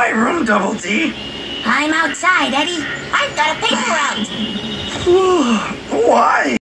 my room, Double D. I'm outside, Eddie. I've got a paper route. Why?